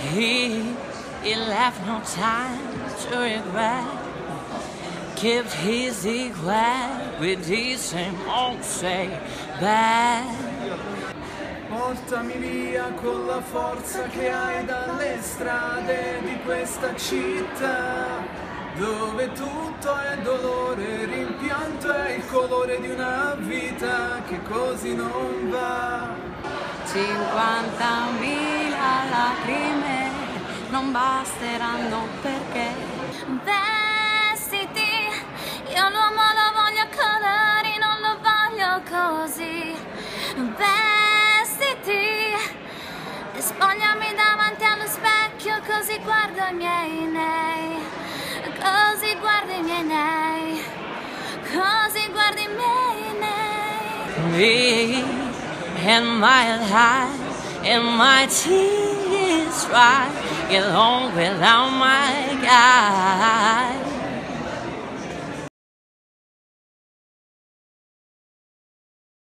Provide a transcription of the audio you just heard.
He left no time to regret. Kept his equal with the same old say bad. Portami via con la forza che hai dalle strade di questa città, dove tutto è dolore, rimpianto è il colore di una vita che così non va. 50.000 lacrime non basteranno perché vestiti, io l'uomo lo voglio a colori, non lo voglio così. Vestiti e spogliami davanti allo specchio, così guardo i miei nei, così guardo i miei nei, così guardo i miei nei. Me and my life and my tears dry, get along without my guy.